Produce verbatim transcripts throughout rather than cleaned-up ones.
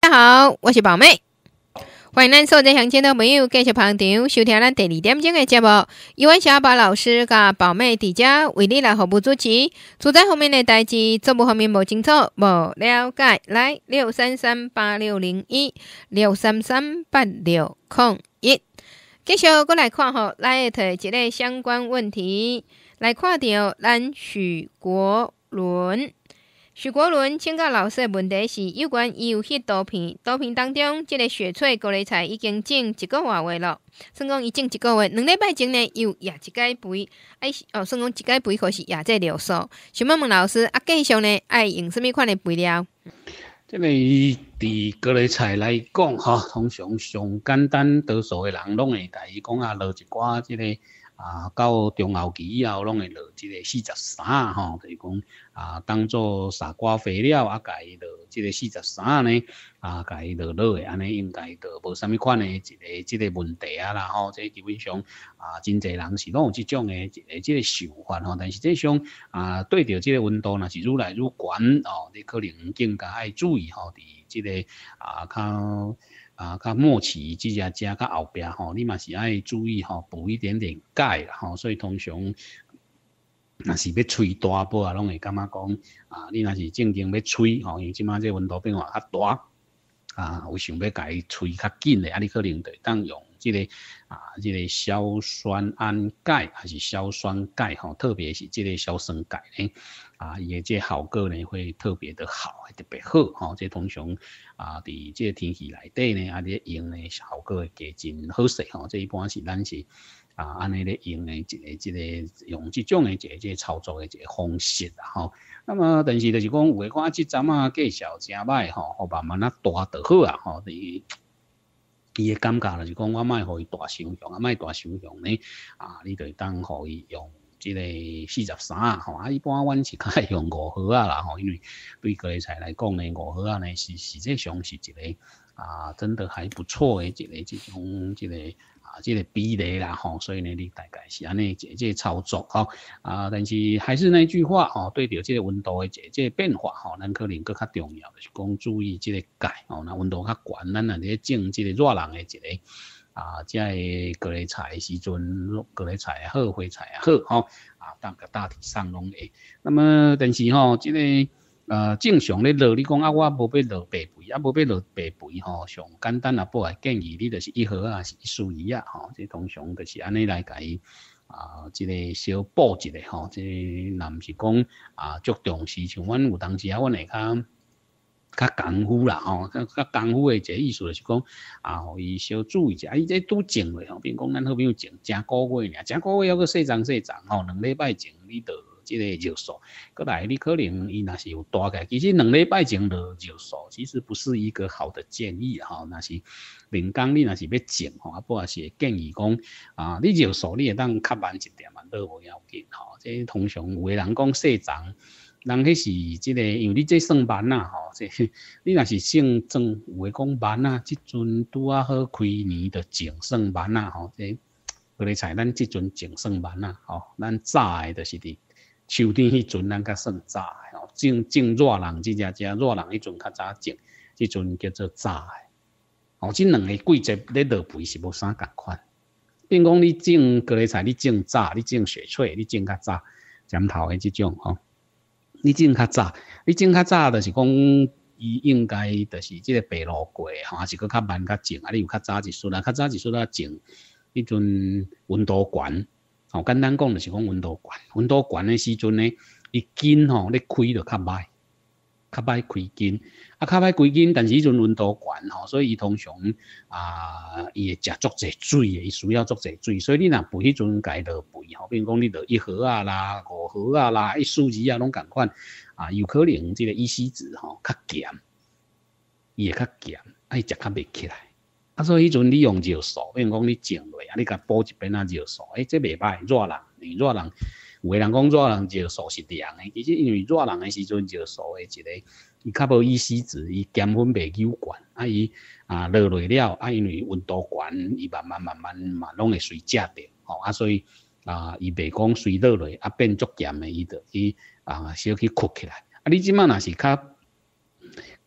家好，我是宝妹，欢迎咱所有乡亲的朋友继续捧场收听咱第二点钟的节目。由阮小宝老师甲宝妹伫遮为你来服务主持。处在后面的代志，做务方面无清楚、无了解，来六三三八六零一六三三八六零一。继续过来看吼，来的一个相关问题，来看到咱许国伦。许国伦请教老师的问题是，有关伊有翕图片，图片当中即、这个雪翠高丽菜已经种一个外月了，算讲伊种一个月，两礼拜前呢又野一解肥，哎哦，算讲一解肥可是野这尿素。想问问老师，啊，继续呢爱用什么款的肥料？ 这个伫高丽菜来讲，吼，通常上简单，多数的人拢会甲伊讲啊，落一寡即、这个。啊，到中后期以后，拢会落即个四十三吼，就是讲啊，当做傻瓜肥料啊，甲伊落即个四十三呢，啊，甲伊落落的，安尼应该就无啥物款的一个即个问题啊啦吼。这基本上啊，真侪人是拢有即种的一个即个想法吼，但是这种啊，对着即个温度若是愈来愈悬哦，你可能更加爱注意吼，伫即个啊较。啊，较末期即只只较后壁吼，你嘛是爱注意吼，补一点点钙啦吼。所以通常，若是要吹大波啊，拢会感觉讲啊，你若是正经要吹吼，因为即马这温度变化较大啊，有想要甲伊吹较紧的啊，你可能就当用即、这个啊，即、这个硝酸铵钙还是硝酸钙吼，特别是即个硝酸钙呢。啊，伊个这效果呢会特别的好，特别好吼。这通常啊，伫这天气内底呢，啊，你用呢效果会加真好势吼。这一般是咱是啊，安尼咧用的一个一个用这种的一个这个操作的一个方式啦吼。那么，但是就是讲有诶看即阵啊介绍真歹吼，好慢慢啊大就好啊吼。伊伊的感觉就是讲，我莫互伊大伤用，啊莫大伤用呢啊，你就当互伊用。即个四十三吼，啊，一般阮是较爱用五毫啊啦吼，因为对高丽菜来讲呢，五毫啊呢是实际上是一个啊，真的还不错的一个这种这个啊，这个比例啦吼，所以呢，你大概是安尼这这操作吼啊，但是还是那句话吼，对着这个温度的这这个变化吼，咱可能更较重要就是讲注意这个钙吼，那温度较悬，咱若咧种这个热人的一个。啊，即个高丽菜的时阵，高丽菜也好，花菜也好，吼啊，大个大体上拢会。那么，但是吼，即、这个呃正常咧落，你讲啊，我无要落白肥，啊无要落白肥吼，上简单啊，不来建议你就是一盒啊，是一束一啊，吼，这通常就是安尼来甲伊啊，即、这个小补一下吼，即若毋是讲啊，足重视，像阮有当时啊，阮会较。较功夫啦吼，较较功夫的一个意思就是讲啊，互伊小注意一下，伊这拄种落吼，比如讲咱好比如种正个月尔，正个月还阁细长细长吼，两礼拜前你着即个热素，过来你可能伊若是有大个，其实两礼拜前落热素，其实不是一个好的建议吼，若是连工你若是要种吼，啊，不也是建议讲啊，你热素你会当较慢一点嘛，落无要紧吼，这通常有个人讲细长。人迄是即、这个，因为你这算慢啊吼，这你若是性种有诶讲慢啊，即阵拄啊好开年的种算慢啊吼，这高丽菜咱即阵种算慢啊吼，咱早诶就是伫秋天迄阵咱较算早诶吼，种种热人即只只热人迄阵较早种，即阵叫做早诶。哦，即两个季节咧落肥是无啥共款。变讲你种高丽菜，你种早，你种雪翠，你种较早，尖头诶即种吼。你种较早，你种较早，就是讲伊应该就是即个白露过吼，还是佫较慢较种啊？你有较早一束啦，较早一束啦种，迄阵温度悬，吼，简单讲就是讲温度悬，温度悬的时阵呢，伊根吼咧开就较歹，较歹开根，啊，较歹开根，但是迄阵温度悬吼，所以伊通常啊，伊会食足侪水的，伊需要足侪水，所以你若肥迄阵家落肥吼，比如讲你落一盒啊啦、五盒啊啦、一束子啊，拢共款啊，有可能即个乙烯酯吼较咸，伊会较咸，啊，伊食较袂起来。啊，所以迄阵你用热素，比如讲你种落啊，你甲补一边啊热素，诶、欸，这袂歹，热人，因为热人。有个人讲热人热素是凉的，其实因为热人的时阵热素的一个，伊较无乙烯酯，伊碱分袂够悬，啊伊啊落落了，啊因为温度悬，伊慢慢慢慢嘛拢会随食着，吼啊所以啊伊袂讲随落落啊变足咸的，伊就去啊小去吸起来。啊你即摆若是较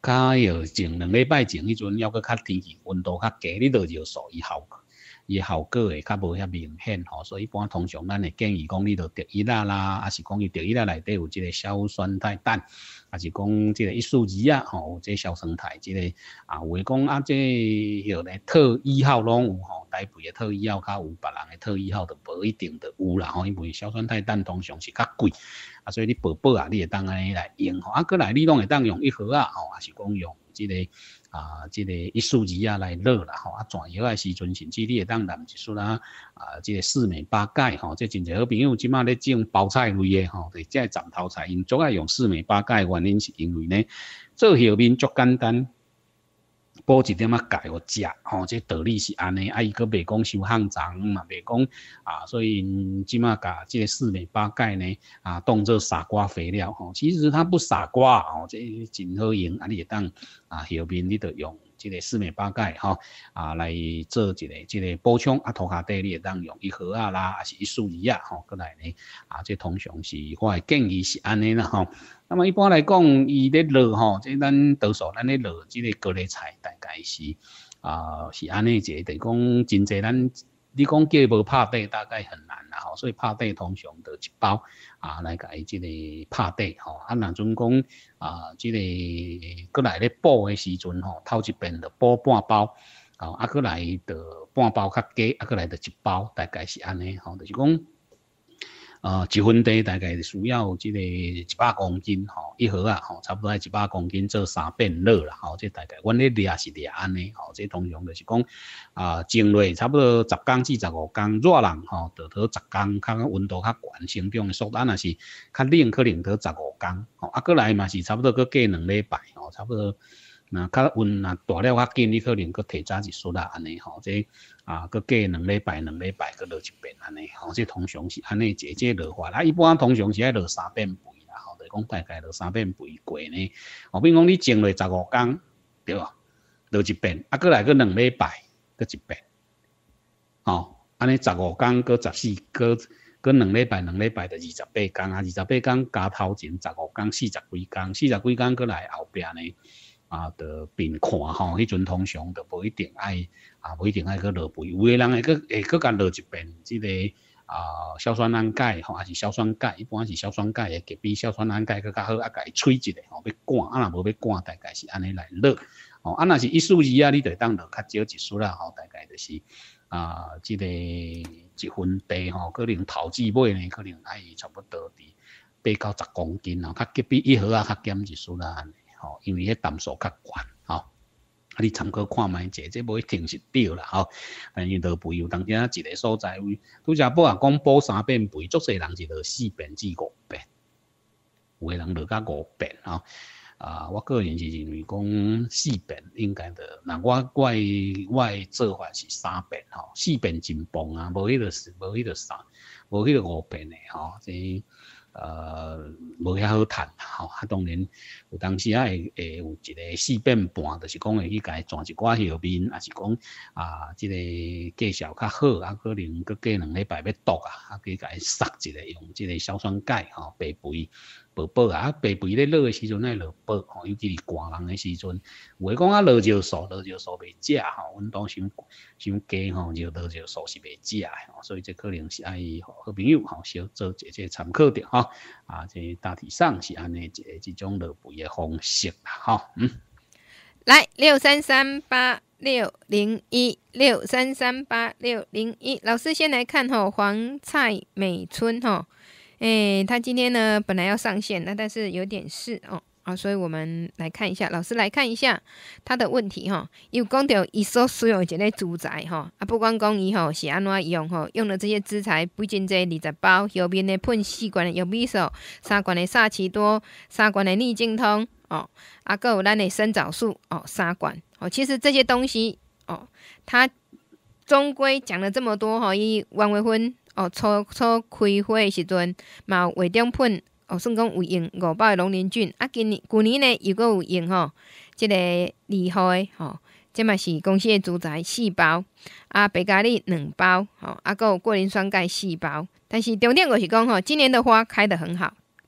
较要前两礼拜前迄阵，还阁较天气温度较低，你落药素伊效果。伊效果会较无遐明显吼，所以一般通常咱会建议讲，你着得一啦啦，还是讲伊得一啦内底有即个硝酸态氮，还是讲即个一素二啊吼，有即硝酸态，即、这个啊有诶讲啊，即个咧特一号拢有吼，台北诶特一号较有，别人诶特一号就无一定着有啦吼，因为硝酸态氮通常是较贵，啊，所以你宝宝啊，你会当安尼来用吼，啊，过来你拢会当用一盒啊吼，还是讲用即、这个。啊，即、这个一束二啊来落啦吼，啊转药诶时阵，甚至你会当淋一束啦，啊，即、这个四美八钙吼，即真侪好朋友即马咧种包菜类诶吼，即个斩头菜，因足爱用四美八钙，原因是因为呢，做后面足简单。补一点仔钙互食，吼，这道理是安尼，啊，伊佫袂讲伤肮脏嘛，袂讲啊，所以即马甲这个四美八钙呢，啊，当做傻瓜肥料，吼，其实它不傻瓜，吼，这真好用，啊，你会当啊，后面你着用这个四美八钙，吼，啊，来做一个这个补充，啊，涂骹底你会当用一盒啊啦，还是一束二啊，吼，过来呢，啊，这通常是我诶建议是安尼啦，吼。那么一般来讲，伊咧落吼，即咱多数咱咧落即个高丽菜，大概是啊、呃、是安尼一个，就是讲真济咱你讲叫无拍底，大概很难啦吼，所以拍底通常就一包啊来甲伊即个拍底吼，啊若阵讲啊即、這個過來咧補诶時陣吼，頭一遍就補半包，吼啊過來就半包較加，啊過來就一包，大概是安尼吼，就是講。呃，一份地大概需要即个一百公斤吼，一盒啊吼，差不多一百公斤做三遍热啦吼，这大概阮咧掠是掠安尼吼，这通常就是讲啊，种类差不多十工至十五工，热人吼，就得十工，较温度较悬，成长的速度若是较冷，可能得十五工吼，啊，过来嘛是差不多搁过两礼拜吼，差不多。那较温啊大了较紧，你可能搁提早一束啦安尼吼，这啊搁过两礼拜两礼拜搁落一遍安尼吼，这通常是安尼一这落法啦。一般通常是爱落三遍肥啦，吼，就是讲大概落三遍肥过呢。哦，比如讲你种落十五工，对吧？落一遍，啊，搁来搁两礼拜，搁一遍，吼，安尼十五工搁十四搁搁两礼拜两礼拜就二十八工啊，二十八工加头前十五工四十几工，四十几工搁来后壁呢。啊，着并看吼，迄阵通常着无一定爱啊，无一定爱去落肥，有诶人会去会去甲落一遍，即、這个啊硝酸铵钙吼，还是硝酸钙，一般是硝酸钙会比硝酸铵钙更较好，啊，甲伊吹一下吼，要灌，啊若无要灌，大概是安尼来落，吼，啊若是一束二啊，你着当落较少一束啦，吼，大概就是啊，即、這個一分地吼，可能头至尾呢，可能爱差不多伫八到十公斤吼，较比一盒啊较减一束啦。吼，因为迄淡数较悬，吼，啊，你参考看卖者，这无一定是对啦，吼。但是落肥有当时啊一个所在位，拄则补啊讲补三遍肥，足侪人是落四遍至五遍，有诶人落到五遍，吼。啊，我个人是认为讲四遍应该的，那我我我诶做法是三遍，吼，四遍真棒啊，无迄个是无迄个三，无迄个五遍诶，吼，这。呃，无遐好趁吼，啊，当然有当时啊会会有一个四遍半，就是讲会去甲伊转一寡后面，也是讲啊，即、這個绩效较好，啊，可能搁过两礼拜要毒啊，啊，去甲伊杀一个用即个硝酸钙吼，白肥补补啊，白肥咧落诶时阵爱落补吼，尤其是寒人诶时阵，有诶讲啊落尿素，落尿素袂食吼，温度伤伤低吼，就落尿素是袂食吼，所以这可能是爱好朋友吼，小做一个参考着吼。啊，这大体上是安尼一个这种落肥的方式啦，吼，嗯。 来六三三八六零一六三三八六零一，老师先来看吼，黄蔡美春吼，诶，他今天呢本来要上线，那但是有点事哦。啊，所以我们来看一下，老师来看一下他的问题哈。有讲到伊所使用一个资材哈，啊，不管讲伊吼是安怎用吼，用了这些资材，不仅这二十包，后面的喷四罐的玉米素，三罐的萨奇多，三罐的逆境通哦，啊，还有咱的生藻素哦，三罐哦。其实这些东西哦，他终归讲了这么多吼，伊元月份哦，初初开花的时阵嘛，有画中喷。哦，算讲有用五包的龙鳞菌，啊，今年旧年呢又阁有用吼，即、這個厲害吼，即嘛是公司的资材四包，啊，白咖喱两包，吼，啊，阁有过磷酸鈣四包。但是重点就是讲吼，今年的花开得很好，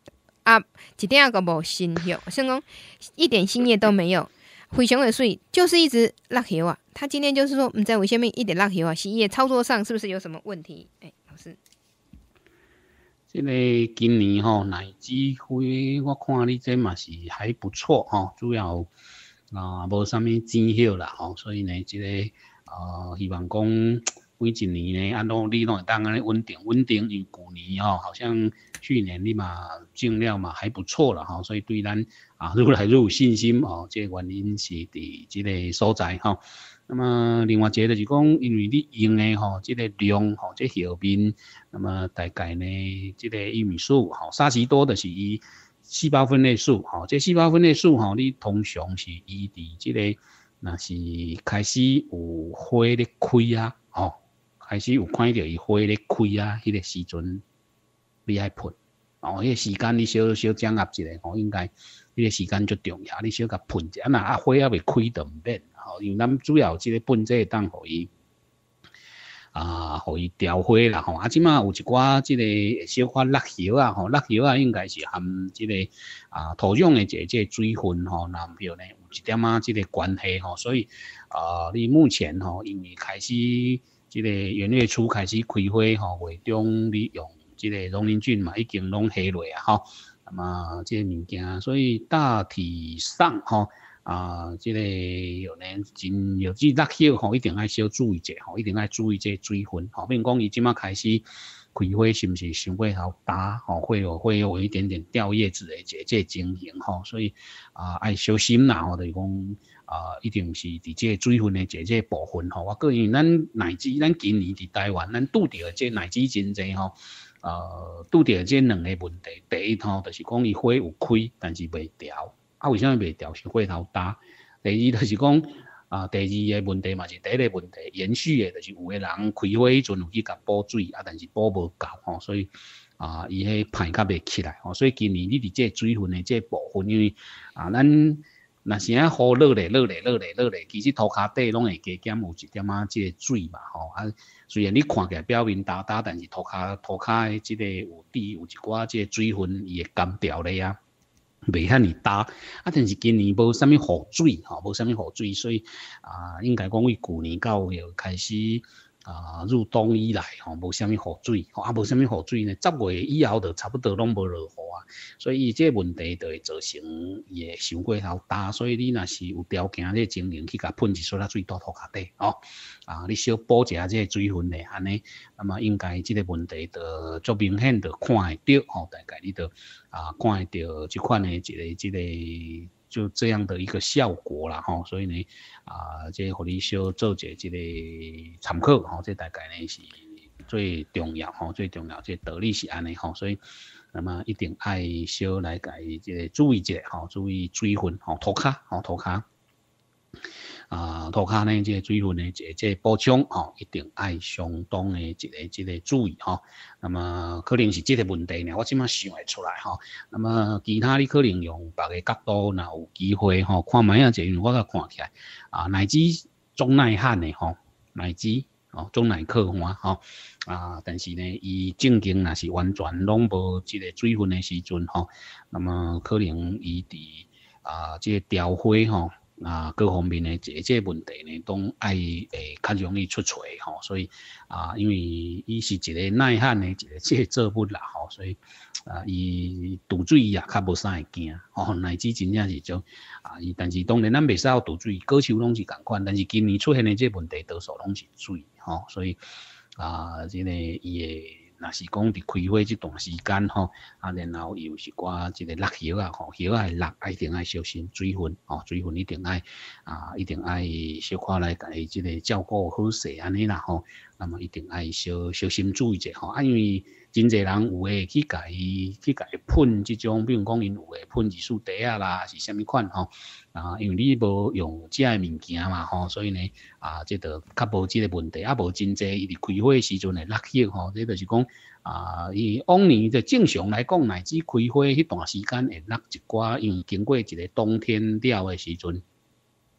啊，一点个无新叶，甚讲一点新叶都没有，非常的水，就是一直落叶啊。他今天就是说，唔知为什么一直落叶啊，是伊的操作上是不是有什么问题？哎、欸，老师。 这个今年吼奶子花，我看你这嘛是还不错吼，主要啊无啥物钱叶啦吼，所以呢，这个呃希望讲每一年呢，按照你拢会当安尼稳定稳定，因为去年吼好像去年你嘛种了嘛还不错啦吼，所以对咱啊愈来愈有信心哦，这个原因是伫这个所在吼。那么另外一个就是讲，因为你用的吼，这个量吼，这叶面，那么大概呢，这个玉米素吼，沙奇多的是以细胞分裂素吼，这细胞分裂素吼，你通常是伊伫这个那是开始有花咧开啊，吼，开始有看到伊花咧开啊，迄、那个时阵你爱喷，哦，迄、那个时间你小小掌握一下吼，应该迄、那个时间最重要，你小甲喷一下，那啊花还未开就毋免。吼，因为咱主要即个本质当互伊啊，互伊调花啦吼。啊，即马有一寡即个小可落叶啊，吼，落叶啊，应该是含即个啊土壤的一个即个水分吼，然后呢有一点仔即个关系吼，所以啊，你目前吼，因为开始即个元月初开始开花吼，月中你用即个龙鳞菌嘛，已经拢下落啊吼。那么即个物件，所以大体上吼。啊，这个有年真有这落叶吼，一定要小注意者吼，一定要注意这水分吼。比如讲，伊即马开始开花是不是伤过头大吼，会有会有一点点掉叶子的这这情形吼，所以啊，爱小心啦吼，就是讲啊，一定是伫这水分的这这部分吼。我个人咱乃至咱今年伫台湾，咱拄着这乃至真济吼，呃，拄着这两个问题，第一吼就是讲伊花有开，但是未调。啊，为什么袂调是花头大？第二就是讲啊，第二个问题嘛是第一个问题，延续的就是有个人开花迄阵有去甲补水啊，但是补无够吼，所以啊，伊迄派甲袂起来吼，所以今年你伫这水分的这部分，因为啊，咱若是啊雨落咧落咧落咧落咧，其实涂骹底拢会加减有一点仔即个水嘛吼啊，虽然你看起来表面焦焦，但是涂骹涂骹的即个有底有一寡即个水分伊会干掉咧啊。袂遐尼大，啊，但是今年无啥物雨水吼，无啥物雨水，所以啊，应该讲为旧年到月开始啊入冬以来吼，无啥物雨水，吼啊，无啥物雨水呢，十月以后就差不多拢无落雨啊，所以这个问题就会造成伊会伤过头大，所以你若是有条件这精灵去甲喷一撮仔水倒涂骹底吼，啊，你小补一下这个水分咧，安尼，那么应该这个问题就足明显就看会到吼，大概你就。啊，看会到这款的一个、这个就这样的一个效果啦，吼，所以呢，啊，这互你小做一个这个参考，吼，这大概呢是最重要，吼，最重要，这道理是安尼，吼，所以那么一定爱小来甲伊这个注意一下，吼，注意水分，吼，涂骹，吼，涂骹。啊，涂骹呢，这个水分呢，这这补充吼，一定爱相当的一个一个注意吼。那么可能是这个问题呢，我即马想会出来吼。那么其他你可能用别个角度，若有机会吼，看卖啊，者因为我甲看起来啊，乃至中耐旱的吼，乃至哦中耐克花吼啊，但是呢，伊正经若是完全拢无这个水分的时阵吼，那么可能伊伫啊这个调花吼。啊，各方面的这这问题呢，都爱诶较容易出错吼，所以啊，因为伊是一个耐旱的一个这个作物啦吼，所以啊，伊渡水也较无啥会惊吼，乃至真正是种啊，伊但是当然咱袂使渡水，果树拢是共款，但是今年出现的这问题多数拢是水吼，所以啊，这个伊诶。若是讲伫开花这段时间吼，啊，然后又是寡一个落叶啊，吼，叶啊落，一定爱小心水分，吼，水分一定爱啊，一定爱小可来甲伊即个照顾好势安尼啦，吼，那么一定爱小小心注意者吼，啊，因为真侪人有诶去甲伊去甲伊喷即种，比如讲因有诶喷二素茶啊啦，是啥物款吼，啊，因为你无用遮诶物件嘛吼，所以呢，啊，即个较无即个问题，啊无真侪伊伫开花时阵诶落叶吼，即就是讲。啊，伊往年就正常来讲，乃至开花迄段时间会落一寡，因为经过一个冬天了的时阵，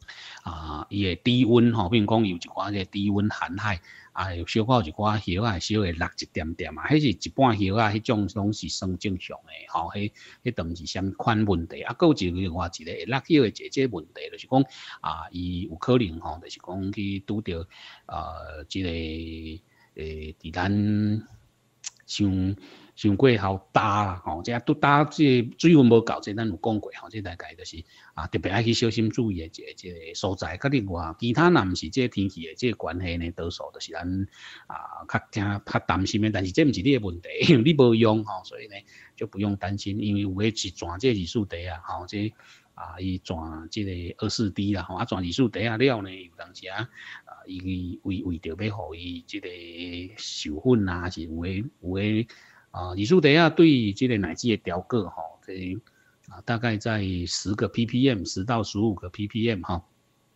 啊，伊的低温吼，比如讲有一寡个低温寒害，啊，有小可有一寡叶啊，小会落一点点啊，迄是一半叶啊，迄种拢是算正常诶，吼，迄迄都毋是啥物款问题。啊，还有一个另外一个会落叶诶这这问题，就是讲啊，伊有可能吼，就是讲去拄着呃，即、這个诶，伫、呃、咱伤。伤过后大啦，吼，即啊拄大即水分无够，即咱有讲过，吼，即大概就是啊特别爱去小心注意诶，即即个所在。甲另外，其他若毋是即天气诶即关系呢，多数就是咱啊较惊较担心诶。但是这毋是你诶问题，因为你无用吼，所以呢就不用担心，因为有诶是转即二四茶啊，吼，即啊伊转即个二四 D 啦，吼，啊转二四茶啊了呢，有当时啊。伊为为着要互伊即个授粉啊，是有诶有诶。啊，二四茶啊，对这个奶基的调个哈，这啊大概在十个 ppm， 十到十五个 ppm 哈，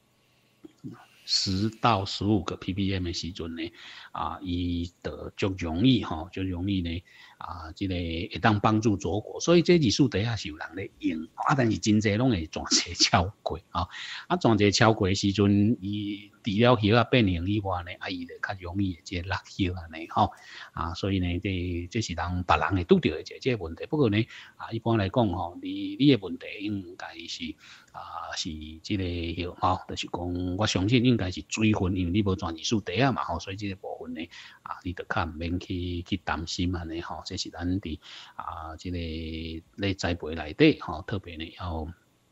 十到十五个 ppm 的时阵呢，啊，伊的就容易哈，就容易呢啊，这个会当帮助着果，所以这二四茶啊是有人咧用，啊，但是真济拢会全侪超过啊，啊，全侪超过的时阵，伊。除了叶啊变形以外呢，啊伊就较容易即落叶安尼吼，啊所以呢，这这是人别人会拄着的即即问题。不过呢，啊一般来讲吼，你你的问题应该是啊是即个叶吼，就是讲我相信应该是水分，因为你无转二四茶啊嘛吼，所以即个部分呢，啊你就较毋免去去担心安尼吼，这是咱伫啊即、這个咧栽培内底吼，特别呢要。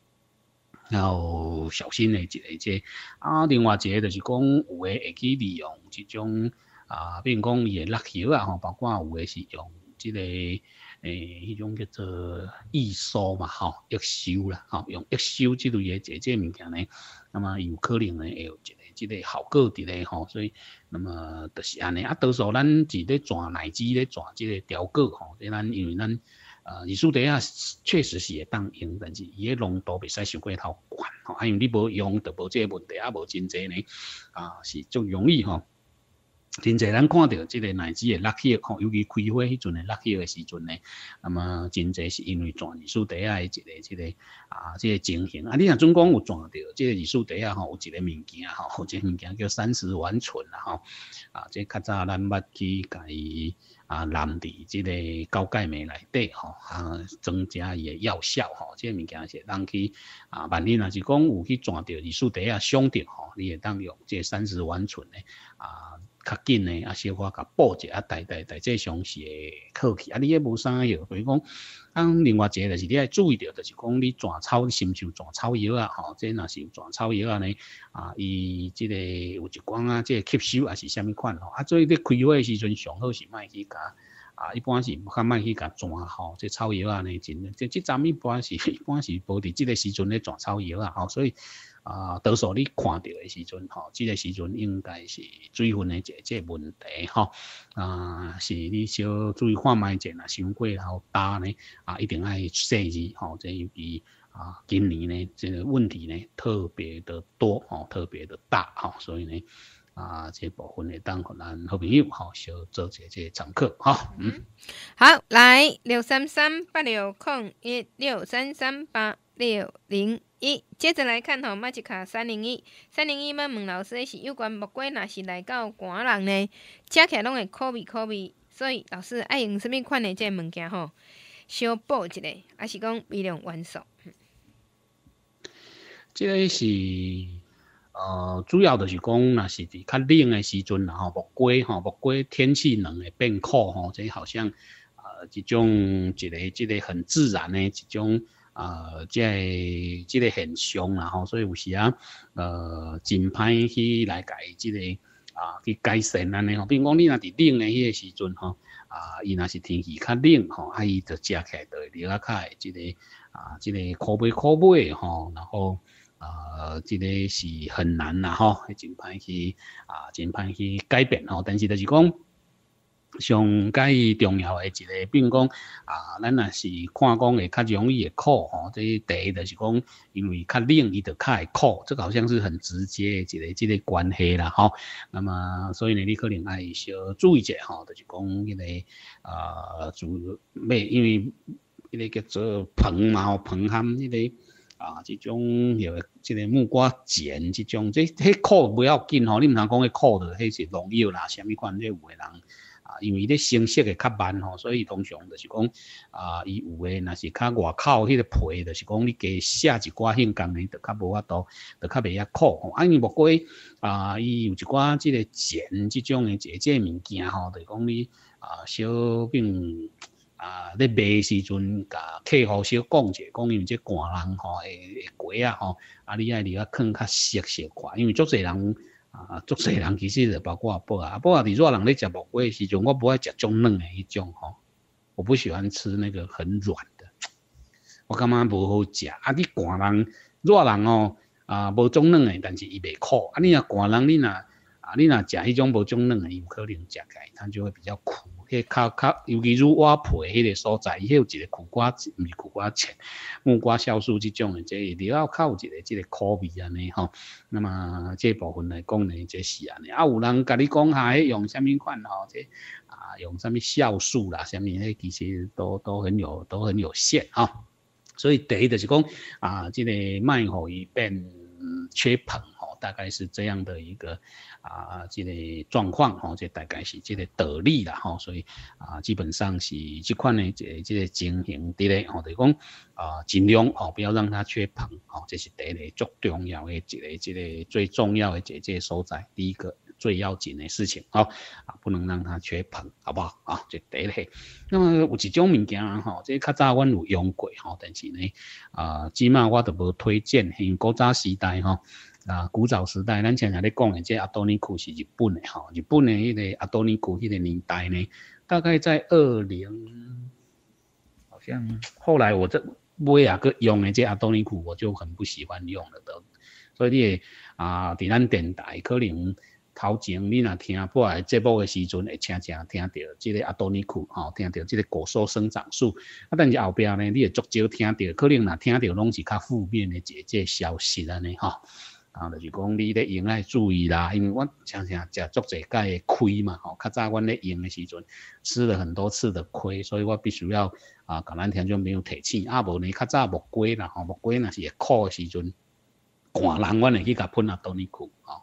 要小心的一个即啊，另外一个就是讲有诶会去利用即种啊，比如讲伊诶落叶啊吼，包括有诶是用即、這个诶迄种叫做易收嘛吼，易收啦吼，用易收即类诶即即物件呢，那么有可能呢会有一个即个效果伫咧吼，所以那么就是安尼啊，多数咱是咧转奶机咧转即个调个吼，即咱因为咱。呃，二四茶啊，确实是会当用，但是伊个浓度袂使伤过头悬吼，啊，因为你无用就无这个问题啊，无真济呢，啊是足容易吼。真济咱看到即个奶子的落叶吼，尤其开花迄阵的落叶的时阵呢，那么真济是因为转二四茶啊的一个即、這个啊即、這个情形啊，你若总讲有转到即个二四茶啊吼，有一个物件吼，即个物件叫三十烷醇啦吼，啊，即较早咱捌去甲伊。啊，淋伫即个高钙镁内底吼，啊，增加伊诶药效吼，即、這个物件是当去啊，万一若是讲有去转着二四茶啊伤着吼，你会当用即三十烷醇诶啊，较紧诶啊，小可甲补者啊，大大大致上是会靠去啊，你迄无啥药，比如讲。啊，另外一个就是你爱注意到，就是讲你转草，你是毋是有转草药啊？吼，这若是有转草药啊呢，啊，伊即个有一寡啊，即个吸收还是啥物款吼？啊，所以你开花诶时阵上好是莫去甲啊，一般是较莫去甲转吼，即草药啊呢，真即即阵一般是一般是无伫即个时阵咧转草药啊，吼，所以啊，多数你看到诶时阵吼，即、這个时阵应该是水分诶即即问题吼，啊，是你小注意看卖者若伤过头大呢。啊，一定要细致吼，这尤其啊，今年呢，这个问题呢特别的多哦，特别的大哈、哦，所以呢，啊，这部分呢，当咱好朋友哈，小做这这常客哈，嗯， 好，来六三三八六空一六三三八六零一，接着来看吼，马吉卡三零一三零一问问老师是有关木瓜，若是来到寒人呢，食起来拢会苦味苦味，所以老师爱用什么款的这物件吼？小补一下，还是讲微量元素？ 这个是呃，主要就是讲，若是伫较冷的时阵，然后木瓜吼，木瓜天气冷会变苦吼，这好像呃一种一个一个很自然的一种呃，即个即个现象啦吼，所以有时啊呃真歹去来改即个啊去改善安尼吼，比如讲你若伫冷的迄个时阵吼。啊，伊若是天气较冷吼，啊，伊就食起来就会了较会即个啊，即、這个苦味苦味吼，然后啊，即、這个是很难啦吼，真歹去啊，真歹去改变吼。但是就是讲，上介重要的一个，比如讲啊，咱若是看讲会较容易会苦吼，这第一就是讲，因为较冷，伊就较会苦，这个好像是很直接的一个这个关系啦吼。那么所以呢，你可能爱小注意一下吼，就是讲迄个啊，主要因为迄个叫做硼嘛吼，硼含迄个啊，这种有这个木瓜碱这种，这迄苦不要紧吼，你唔通讲迄苦的，迄是农药啦，什么款这有的人啊，因为咧生熟的较慢吼，所以通常就是讲啊，伊有的若是较外口迄个皮，就是讲你加写一寡性工呢，就较无法度，就较袂遐苦吼。啊，因为木瓜啊，伊有一寡这个碱这种的这这物件吼，就是讲你啊小病。啊，咧卖时阵，甲客户小讲者，讲因为这寒人吼，会会过啊吼，啊你爱离啊放较熟熟寡，因为足侪人啊，足侪人其实就包括阿伯啊，阿伯啊，伫热人咧食木瓜的时阵，我不爱食种软的迄种吼，我不喜欢吃那个很软的，我感觉无好食。啊，你寒人热人哦，啊无种软的，但是伊袂苦。啊，你若寒人，你若啊你若食迄种无种软的，伊有可能食起来它就会比较苦。迄较较，尤其乳蛙皮迄个所在，伊有一个苦瓜，毋是苦瓜碱，木瓜酵素这种的，这里要靠一个这个苦味安尼吼。那么这部分来讲呢，这是安尼。啊，有人甲你讲下，用什么款吼？这啊，用什么酵素啦，什么迄其实都都很有都很有限哈。所以第一就是讲啊，这个卖互伊变缺硼吼，大概是这样的一个。啊，这个状况吼，这大概是这个得力啦吼，所以啊，基本上是这款的这这个情形伫咧吼，就是讲啊，尽量吼不要让它缺硼吼，这是第一个最重要的一个这个最重要的这这所在，第一个最要紧的事情吼啊，不能让它缺硼，好不好啊？这第一个。那么有一种物件吼，这较早阮有用过吼，但是呢啊，即马我都无推荐，因为古早时代吼。啊，古早时代，咱常常咧讲的，这阿多尼库是日本的吼，日本的迄个阿多尼库迄个年代呢，大概在二零，好像后来我这买啊个用的这阿多尼库，我就很不喜欢用了的，所以你啊，伫咱电台可能头前你若听播来节目的时阵，会常常听到这个阿多尼库吼，听到这个果蔬生长素，啊，但是后壁呢，你会足少听到，可能若听到拢是较负面的这这消息安尼吼。啊，就是讲你咧用爱注意啦，因为我常常食足侪届的亏嘛，吼，较早阮咧用的时阵吃了很多次的亏，所以我必须要啊，甲咱听众朋友提醒，啊无呢，较早木瓜啦，吼，木瓜若是会苦的时阵，寒人阮会去甲喷阿多尼库，吼，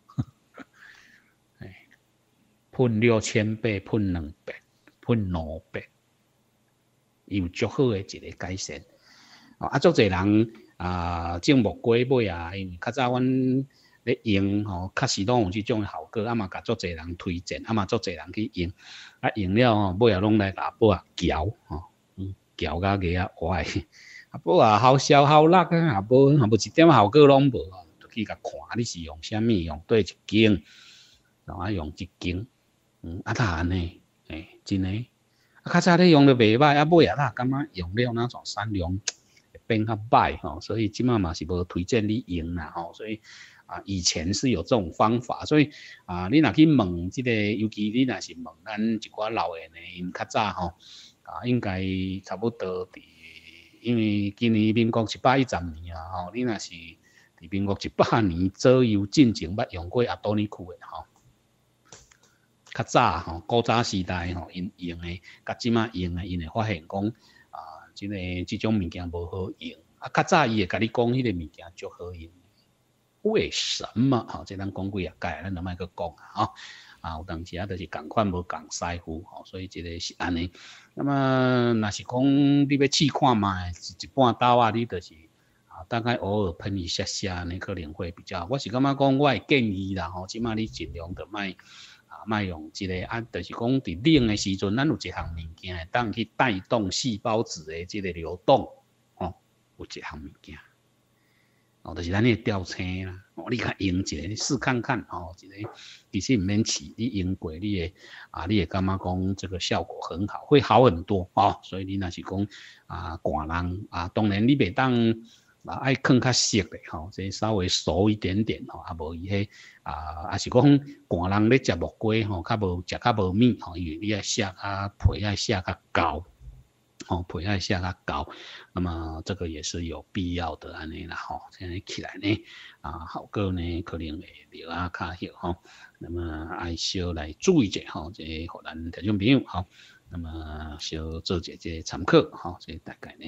喷六千倍，喷两百，喷两百，有足好的一个改善，啊，足侪人。啊，种木瓜买啊，因为较早阮咧用吼，确实拢有即种效果，啊嘛，甲足侪人推荐，啊嘛，足侪人去用，啊用了吼，尾啊拢来甲尾啊嚼吼，嗯，嚼甲个啊歪，啊尾啊好消好辣啊，啊无啊无一点效果拢无，就去甲看你是用啥物，用对一斤，然后用一斤，嗯，啊他安尼，诶，真诶，啊较早咧用着袂歹，啊尾啊他感觉用了那种产量。变较歹吼，所以即马嘛是无推荐你用啦吼，所以啊以前是有这种方法，所以啊你若去问即、这个，尤其你若是问咱一寡老人的，因较早吼啊应该差不多伫，因为今年民国一百一十年啊吼，你若是伫民国一百年左右进前捌用过阿多尼库的吼，较早吼古早时代吼因用的，甲即马用的，因会发现讲。即个即种物件无好用，啊，较早伊会甲你讲迄个物件足好用，为什么？吼，即咱讲几啊届，咱就莫去讲啊，吼，啊，有当时啊，就是共款无共师傅，吼，所以即个是安尼。那么，若是讲你要试看卖，一半刀啊，你就是啊，大概偶尔喷一下下，你可能会比较。我是感觉讲，我会建议啦，吼，即马你尽量就莫。啊，莫用即、这个啊，就是讲伫冷的时阵，咱有一项物件会当去带动细胞质的即个流动，哦，有一项物件，哦，就是咱个吊车啦，哦，你甲用一个，你试看看，哦，一个其实毋免试，你用过，你会啊，你会感觉讲这个效果很好，会好很多，哦，所以你若是讲啊，寒人啊，当然你袂当。啊，爱放较熟的吼，这稍微熟一点点吼，啊无伊迄啊，也是讲寒人咧食木瓜吼，较无食较无米吼，因为你爱削啊皮爱削较厚，吼皮爱削较厚，那么这个也是有必要的安尼啦吼，现在起来呢啊，效果呢可能会留啊较好吼，那么爱小来注意一下吼，这互咱听众朋友吼，那么小做一个参考吼，这大概呢。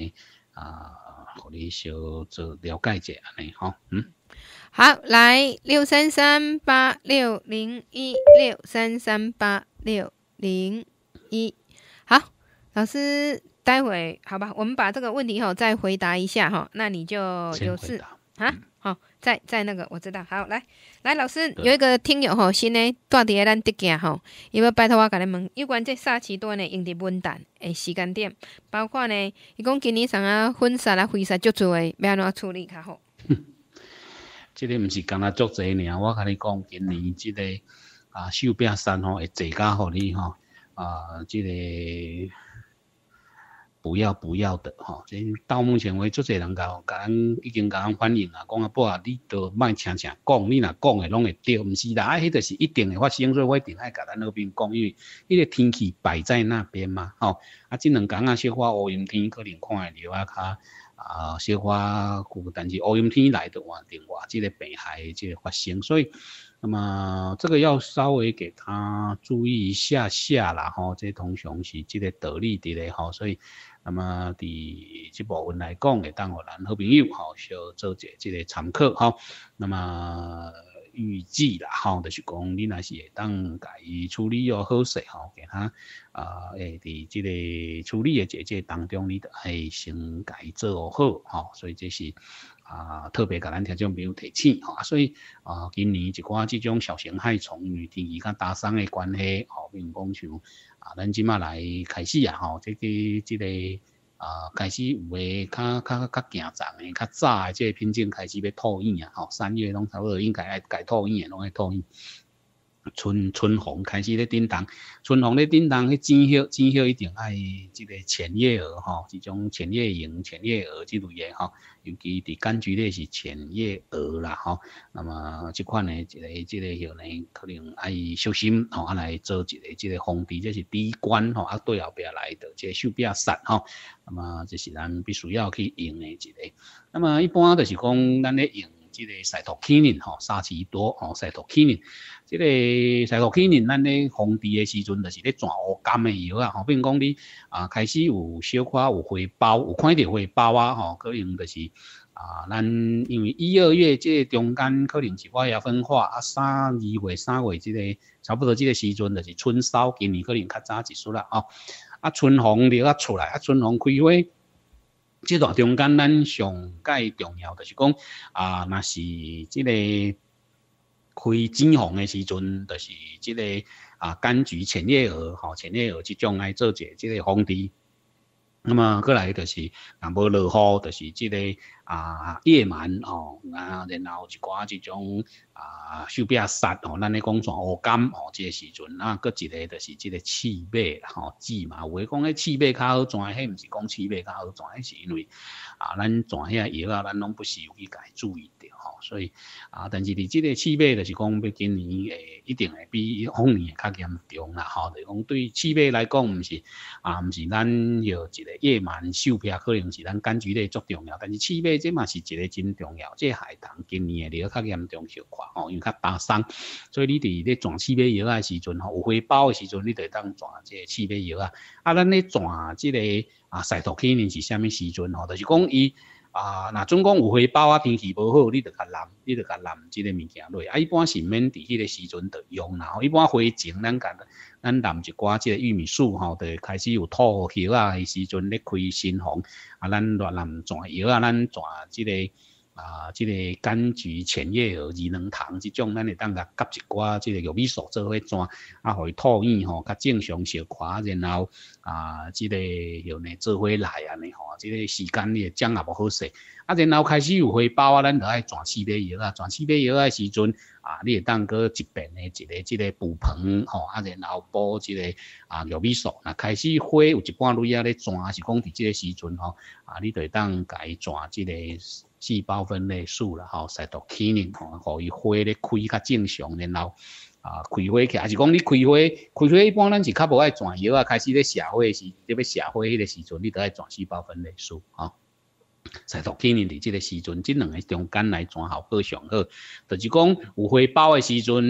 啊，互你小做了解者安尼吼，嗯。 好，来六三三八六零一六三三八六零一，好，老师，待会好吧，我们把这个问题哈再回答一下哈，那你就有事啊，好、嗯，再再那个我知道，好，来来，老师有一个听友哈，新的住伫咱德家吼，伊要拜托我甲你问，有关这萨奇端的用伫文旦的时间点，包括呢，伊讲今年上啊婚纱啦、婚纱足多的，要安怎处理较好？ 这个毋是干那足济尔，我甲你讲，今年这个啊手柄山吼会坐甲互你吼啊，这个不要不要的吼，这到目前为止，足济人甲甲咱已经甲咱反映啦，讲啊不啊，你都莫常常讲，你若讲诶拢会对，毋是啦，啊，迄就是一定会发生，所以我一定爱甲咱那边讲，因为迄个天气摆在那边嘛，吼啊，即两工啊小可乌阴天，可能看会着啊较。啊，小可古，但是乌阴天来的话，另外这个病害这个发生，所以，那么这个要稍微给他注意一下下啦，吼，这通常是这个道理的咧，吼，所以，那么伫这部分来讲，会当互咱好朋友吼，小做者这个参考，吼，那么。预计啦，吼，就是讲你若是会当家己处理又好势吼，给他啊，诶，伫即个处理的这这当中，你得爱先家己做好，吼，所以这是啊特别甲咱听众朋友提醒，吼，所以啊，今年一寡即种小型害虫，因为天气较打霜的关系，吼，比如讲像啊，咱即马来开始啊，吼，这个即个。啊，开始有诶，较较较行长诶，较早诶，即个品种开始要吐影啊，吼，三月拢差不多应该爱该吐影诶，拢爱吐影。春春红开始咧叮当，春红咧叮当，迄剪叶剪叶一定爱即个浅叶蛾吼，即种浅叶萤、浅叶蛾即类诶吼，尤其伫柑橘类是浅叶蛾啦吼。那么即款诶一个即个叶呢，可能爱小心吼，啊来做一个即个防治，这是第一关吼，啊对后壁来的即个手柄杀吼。那么这是咱必须要去用诶一个。那么一般就是讲咱咧用。即个赛托克林吼，沙奇多吼，赛托克林，即个赛托克林，咱咧防治的时阵，就是咧转乌柑的药啊，吼，比如讲你啊开始有小可有花苞，有看到花苞啊，吼，可能就是啊，咱因为一二月即个中间可能是花芽分化啊，三二月三月即、这个差不多即个时阵就是春梢，今年可能较早一丝啦，吼，啊春红了啊出来，啊春红开花。这段中间，咱上介重要就是讲啊，若是即个开紫红的时阵，就是即个啊柑橘浅叶蛾吼，浅叶蛾即种来做者即个防治。那么过来就是，若无落雨，就是即个啊叶螨吼，啊然后一寡即种啊手柄杀吼，咱咧讲转乌柑吼，即个时阵，啊，搁一个就是即个刺尾啦吼，刺嘛，有诶讲迄刺尾较好转，迄毋是讲刺尾较好转，迄是因为啊，咱转遐药啊，咱拢不是有去家注意着吼，所以啊，但是伫即个刺尾就是讲，要今年诶一定会比往年较严重啦吼，就是讲对刺尾来讲，毋是啊，毋是咱要一个。叶螨手柄可能是咱柑橘类足重要，但是刺尾这嘛是一个真重要，这害虫今年的了较严重小可吼，因为较打霜，所以你伫咧转刺尾药的时阵吼，有花苞的时阵，你就当转这个刺尾药啊。啊，咱咧转这个啊赛托克林是啥物时阵吼？就是讲伊。啊，若总讲有花苞啊，天气无好，你着甲淋，你着甲淋即个物件落。啊，一般是免伫迄个时阵着用啦。吼，一般花前咱甲咱淋一寡即个玉米素吼，就开始有吐叶啊的时阵咧开新红啊，咱乱淋转药啊，咱转即个啊，即个柑橘浅叶蛾、二能糖即种，咱会当甲夹一寡即个玉米素做伙转，啊，互伊吐影吼较正常小可，然后啊，即个药呢做伙来安尼吼。即个时间你掌握无好势，啊，然后开始有花苞啊，咱就爱转刺尾药啊，转刺尾药的时阵啊，你会当搁一遍的一个即个补盆吼，啊，然后补即个啊玉米素，那开始花有一半蕊啊咧转，是讲伫即个时阵吼，啊，你就会当家转即个细胞分类素啦，吼，赛托克林吼，互伊花咧开较正常，然后。啊，开花起，还是讲你开花，开花一般咱是较无爱转药啊，开始咧谢花时，特别谢花迄个时阵，你都爱转细胞分类素，吼。赛托克林伫即个时阵，即两个中间来转效果上好，就是讲有花苞的时阵，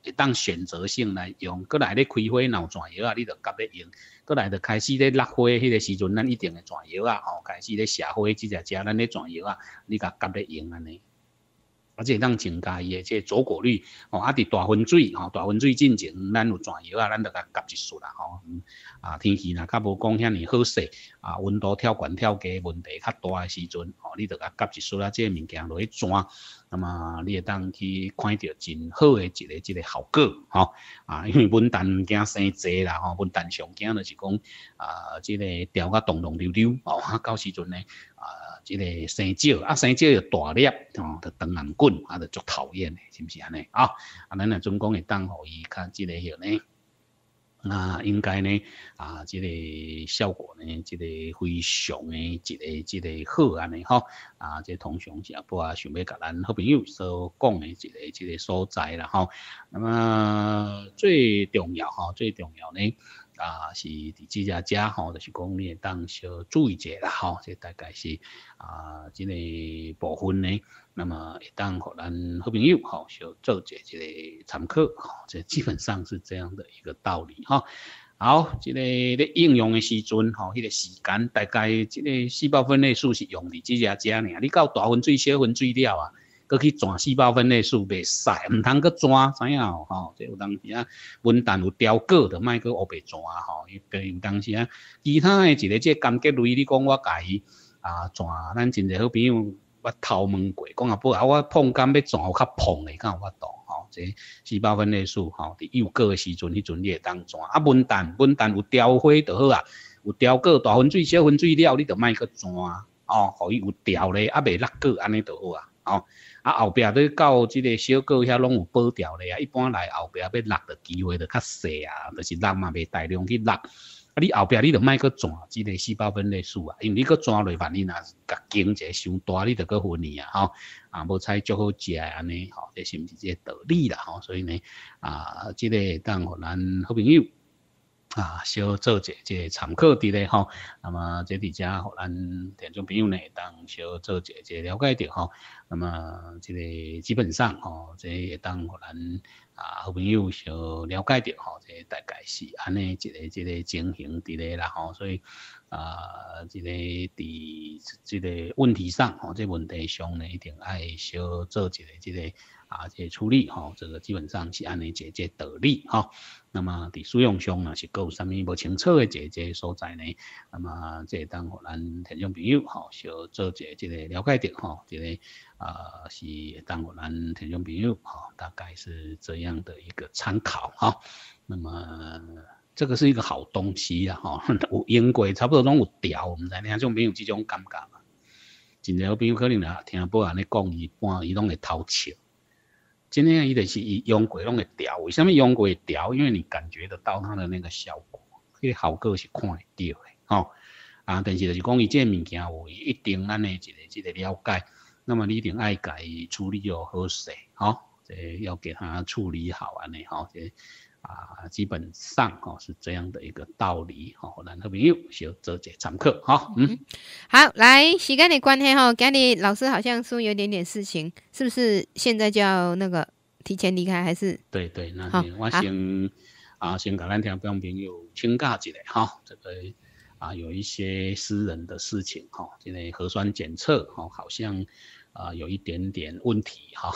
会当选择性来用，过来咧开花闹转药啊，你就夹咧用，过来就开始咧落花迄个时阵，咱一定会转药啊，吼，开始咧谢花即只只咱咧转药啊，你甲夹咧用安尼。而且当增加伊诶即个走果率，吼，啊伫大分水，吼，大分水进前，咱有转药啊，咱就甲夹一束啦，吼，嗯，啊天气若较无讲遐尼好势，啊温度跳悬跳低问题较大诶时阵，吼，你就甲夹一束啦，即个物件落去转，那么你会当去看到真好诶一个一个效果，吼，啊，因为文旦毋惊生济啦，吼，文旦上惊就是讲，啊，即个调甲动动溜溜，吼，啊，到时阵呢，啊。即个生椒啊，生椒又大粒，吼，就长硬滚，啊，就足讨厌的，是毋是安尼啊？啊，咱若总讲会当互伊较即个许呢，啊，应该呢，啊，即个效果呢，即个非常的一个即个好安尼吼，啊，即通常是啊，不啊想要甲咱好朋友所讲的一个即个所在啦吼。那么最重要吼，最重要呢。啊，是伫即只只吼，就是讲你会当小注意者啦吼，这大概是啊，即、这个部分呢，那么会当互咱好朋友吼，小做者即个参考吼，这基本上是这样的一个道理哈。好，即、这个咧应用的时阵吼，迄、那个时间大概即个细胞分类素是用伫即只只尔，你到大分水、小分水了啊。搁去转细胞分类素袂使，毋通搁转，知影吼？吼，这有当时啊，文旦有雕果，就莫搁乌白转吼。因为有当时啊，其他的一个这柑橘类，你讲我家己啊转，咱真侪好朋友我头问过，讲啊不啊，我碰柑要转有较碰的，敢有法度吼？这细胞分类素吼，伫幼果的时阵，迄阵你会当转。啊，文旦文旦有雕花就好啊，有雕果大分水、小分水了，你就莫搁转哦，互伊有雕咧，啊袂落果安尼就好啊，哦。啊，后壁你到即个小果遐拢有保掉咧啊，一般来后壁要落的机会就较细啊，就是落嘛袂大量去落。啊，你后壁你就莫搁转即个细胞分类素啊，因为你搁转落万一若甲经者伤大，你就搁分去啊，吼啊，无采足好食安尼，吼，这是毋是即个道理啦，吼，所以呢，啊，即、这个当互咱好朋友。啊，小做一即个参考伫咧吼，那么这伫遮互咱听众朋友呢，当小做一即个了解着吼，那么即个基本上吼，这会当互咱啊好朋友小了解着吼，这大概是安尼一个即个情形伫咧啦吼，所以啊，即个伫即个问题上吼，这问题上呢，一定爱小做一个即个啊，这个处理吼，这个基本上是安尼一个即个道理吼。那么伫使用上呢，是佫有啥物无清楚的一个即个所在呢？那么这当互咱听众朋友吼，小做一个即个了解着吼，即、这个啊是当互咱听众朋友吼，大概是这样的一个参考哈。那么这个是一个好东西啦吼，有用过差不多拢有调，毋知听众朋友即种感觉嘛？真侪好朋友可能啊听报安尼讲，伊半伊拢会偷笑。今天伊就是伊用过拢会调，为什么用过会调？因为你感觉得到它的那个效果，迄个效果是看得到的，吼啊。但是就是讲伊这物件有一定咱的一个一个了解，那么你一定爱家处理哦好势，吼，这要给它处理好安尼，吼，这啊基本上吼是这样的一个道理，吼，咱好朋友小做者参考，吼，嗯， 好，来时间的关系吼，今日老师好像说有点点事情，是不是现在就要那个提前离开，还是？ 对对，那是我先啊，先跟咱听众朋友请教一下哈，这个啊有一些私人的事情哈，这个核酸检测哈，好像啊有一点点问题哈，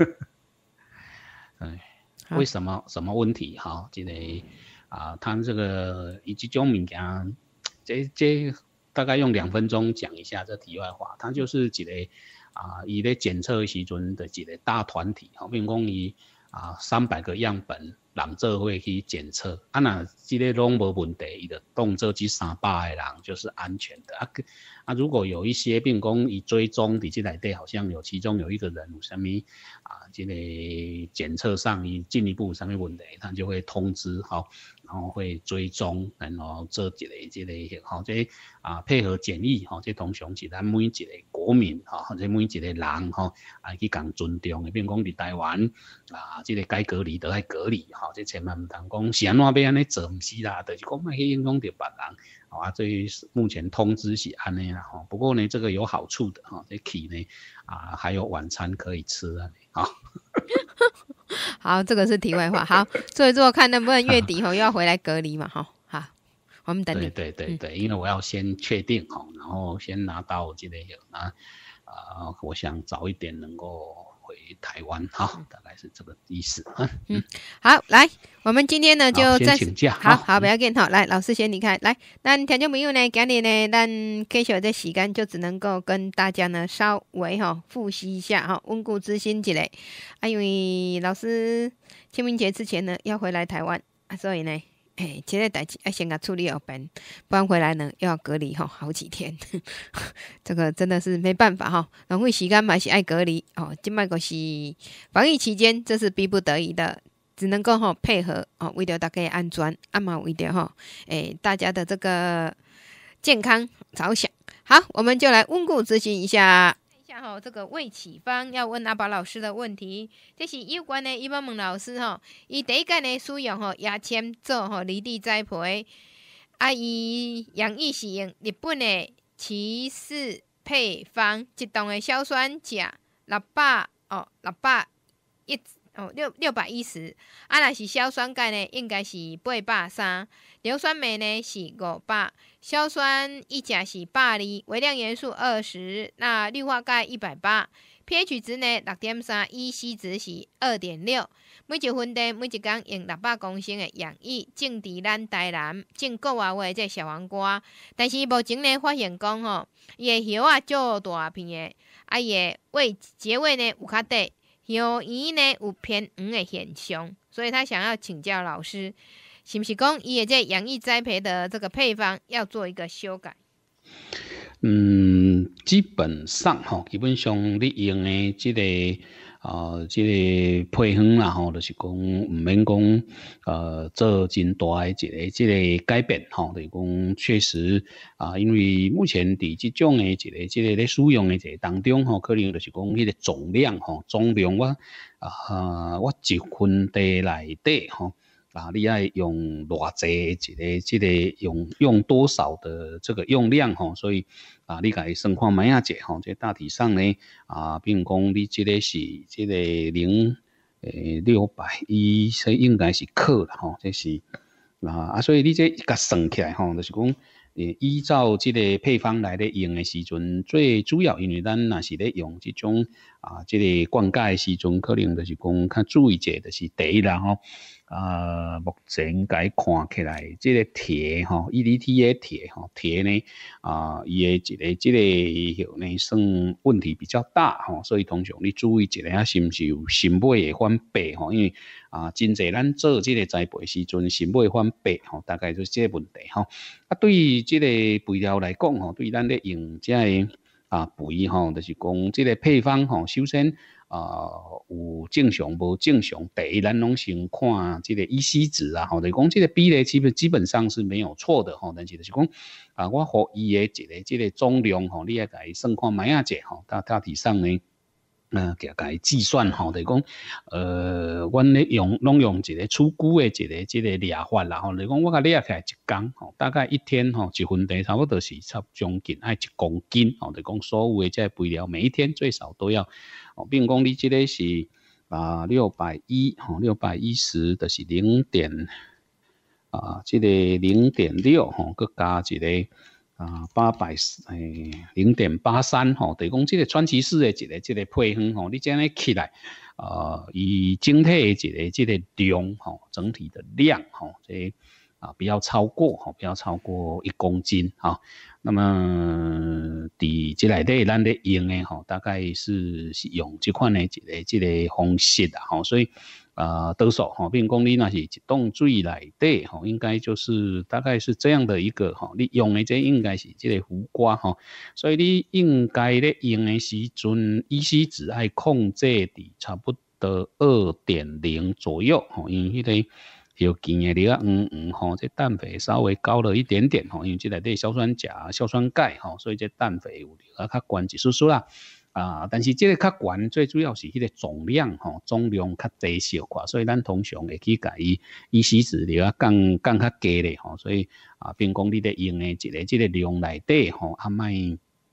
哎。为什么什么问题？哈，这个啊，他这个以及这种物件，这这大概用两分钟讲一下这题外话。它就是一个啊，伊咧检测时阵的一个大团体，好，比如讲伊啊三百个样本，人做伙去检测，啊那这个拢无问题，伊就当做这三百个人就是安全的啊。啊，如果有一些病工以追踪伫这内底，好像有其中有一个人有啥物啊，这个检测上伊进一步有啥物问题，他就会通知哈，然后会追踪，然后做一个这个吼，这啊配合检疫吼，这通常是咱每一个国民吼，或者每一个人吼啊去共尊重的，比如讲伫台湾啊，这个该隔离就爱隔离吼，这千万毋通讲是安怎要安尼做，毋是啦，就是讲莫去影响到别人。啊，这目前通知是安尼啦哈，不过呢，这个有好处的哈，这起呢啊还有晚餐可以吃啊，哈。 好，这个是题外话。好，做一做看能不能月底吼又要回来隔离嘛，哈。好，我们等你。 对对对对，嗯、因为我要先确定哈，然后先拿到这个啊啊、呃，我想早一点能够回台湾哈、嗯，大概是这个意思啊。 嗯，好，来，我们今天呢就先请假。 好好，不要紧哈。来，老师先离开。来，咱听众朋友呢，今日呢，咱继续这时间就只能够跟大家呢稍微哈复习一下哈，温故知新一下。啊，因为老师清明节之前呢要回来台湾啊，所以呢。哎，这个代志要先给处理好办，不然回来呢又要隔离哈好几天，这个真的是没办法哈。浪费时间嘛是爱隔离哦，今摆个是防疫期间，这是逼不得已的，只能够哈配合哦，为了大家安全，啊嘛为了哈哎大家的这个健康着想。好，我们就来温故知新一下。哈，这个魏启芳要问阿宝老师的问题，这是有关的。伊要问老师吼，伊第一届呢使用吼牙签做吼离地栽培，啊，伊养育是用日本的骑士配方，一档的硝酸钾六百哦，六百一哦六六百一十，啊，若是硝酸钙呢，应该是八百三，硫酸镁呢是五百。硝酸一钾是百二，微量元素二十，那氯化钙一百八 ，pH 值呢六点三 ，E C 值是二点六。每一分地每一天用六百公升的养液，种伫咱台南种国外话这小黄瓜，但是目前呢发现讲吼，伊的叶啊足大片的，啊伊的尾结尾呢有较短，叶圆呢有偏黄的现象，所以他想要请教老师。是不是讲伊也在养育栽培的这个配方要做一个修改？ 嗯，基本上哈，基本上你用的这个啊、呃，这个配方啦吼，就是讲唔免讲呃做真大的一个这个改变吼，就是讲确实啊、呃，因为目前伫这种的一个这个咧使用的这个当中吼，可能就是讲迄个总量吼，总量我啊、呃、我一分地内底吼。啊，你要用偌济一个这个用用多少的这个用量吼，所以啊，你家算看卖啊者吼，这大体上呢啊，比如讲你这个是这个零诶六百一，所以应该是克啦吼，这是啊啊，所以你这甲算起来吼，就是讲诶依照这个配方来咧用的时阵，最主要因为咱若是咧用这种啊这个灌溉的时阵，可能就是讲较注意者，就是第一啦吼。啊，目前该看起来，这个铁吼 ，E D T 的铁吼，铁呢啊，伊的一个这个呢算问题比较大吼，所以通常你注意一下，是不是有新买的反白吼？因为啊，真侪咱做这个栽培时阵，新买反白吼，大概就是这个问题吼。啊，对于这个肥料来讲吼，对于咱咧用这个啊肥吼，就是讲这个配方吼，首先。啊、呃，有正常无正常，第一咱拢先看这个 E C 值啊，吼，就是讲这个比例基本基本上是没有错的吼，但是就是讲啊，我互伊的一个这个总量吼，你也甲伊算看卖啊者吼，大大体上呢，呃，甲甲伊计算吼，就是讲呃，阮咧用拢用一个粗估的一个这个量法啦吼，就是讲我甲量起来一工吼，大概一天吼一分地差不多是差将近爱一公斤吼，就是讲所有的这肥料每一天最少都要。比如讲，你这个是啊六百一，吼六百一十，就是零点啊，这个零点六，吼，佮加一个啊八百诶零点八三，吼，等于讲这个川崎市的一个这个配方，吼，你这样起来，啊，以整体的一个这个量，吼，整体的量，吼，这啊不要超过，吼，不要超过一公斤，哈。那么，伫即内底咱咧用诶吼，大概是是用即款诶一个即个方式啊，吼，所以啊、呃，多数吼，比如讲你若是一桶水内底吼，应该就是大概是这样的一个吼，你用诶这应该是即个胡瓜吼，所以你应该咧用诶时阵 ，E C 值爱控制伫差不多二点零左右吼，因为迄个。有见的料嗯嗯吼，这氮肥稍微高了一点点吼，因为这内底硝酸钾、硝酸钙吼，所以这氮肥有啊较悬一丝丝啦啊，但是这个较悬最主要是迄个总量吼，总量较低小寡，所以咱通常会去甲伊 E C 值了啊降降较低咧吼，所以啊，变讲你咧用的一个这个量内底吼，啊卖。